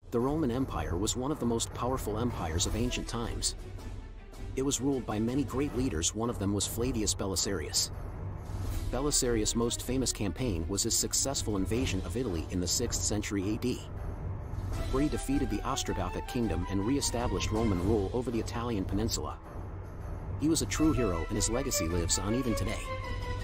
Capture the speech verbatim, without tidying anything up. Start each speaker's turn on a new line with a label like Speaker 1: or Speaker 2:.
Speaker 1: The Roman Empire was one of the most powerful empires of ancient times. It was ruled by many great leaders. One of them was Flavius Belisarius. Belisarius' most famous campaign was his successful invasion of Italy in the sixth century A D, where he defeated the Ostrogothic kingdom and re-established Roman rule over the Italian peninsula. He was a true hero, and his legacy lives on even today.